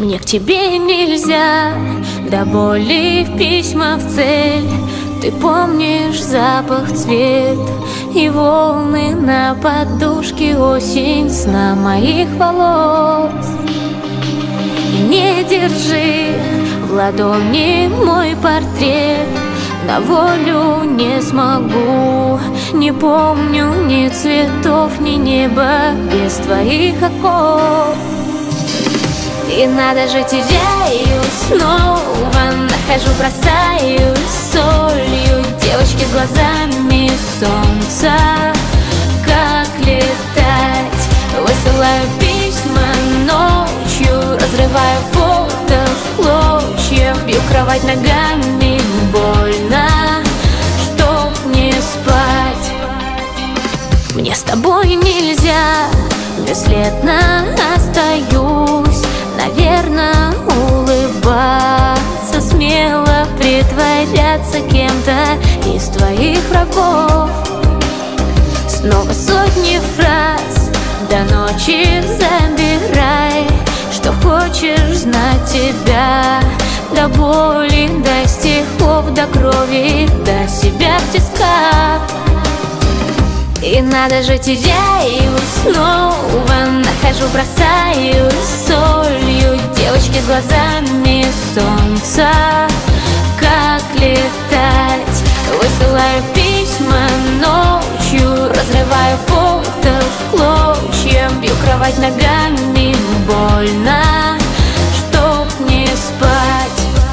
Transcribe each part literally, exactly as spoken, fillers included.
Мне к тебе нельзя, до боли в письма в цель. Ты помнишь запах, цвет и волны на подушке, осень сна моих волос. И не держи в ладони мой портрет, на волю не смогу. Не помню ни цветов, ни неба без твоих оков. И надо же, теряюсь снова, нахожу, бросаюсь солью. Девочки с глазами солнца, как летать? Высылаю письма ночью, разрываю фото в клочья, бью кровать ногами, больно, чтоб не спать. Мне с тобой нельзя, бесследно остаюсь. Наверное, улыбаться, смело притворяться кем-то из твоих врагов. Снова сотни фраз, до ночи забирай, что хочешь знать тебя. До боли, до стихов, до крови, до себя в тисках. И надо же, теряюсь снова, нахожу, бросаюсь солью. Девочки с глазами солнца, как летать? Высылаю письма ночью, разрываю фото в клочья, бью кровать ногами, больно, чтоб не спать.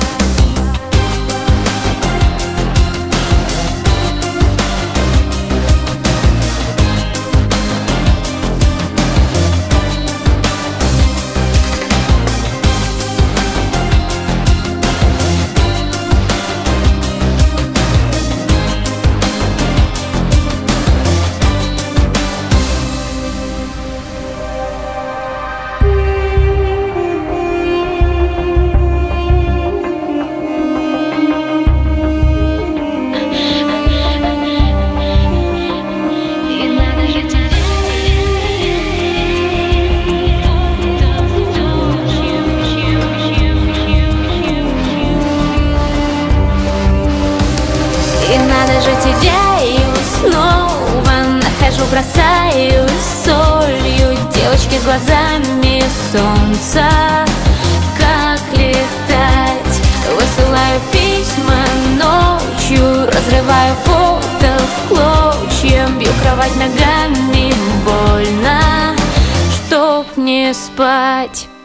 И надо же, теряюсь снова, нахожу, бросаюсь солью. Девочки с глазами солнца, как летать? Высылаю письма ночью, разрываю фото в клочья, бью кровать ногами, больно, чтоб не спать.